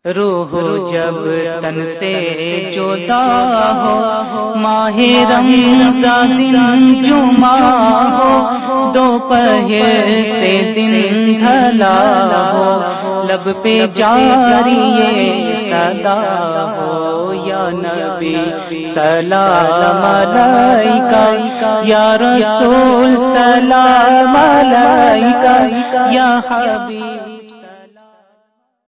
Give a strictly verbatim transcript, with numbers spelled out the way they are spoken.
रूह जब तन से जुदा हो, माहे रमज़ान दिन जुमा हो, दोपहर से दिन ढला हो, लब पे जारी ये सदा हो। या नबी सलाम अलैका, या रसूल सलाम अलैका, या हबीब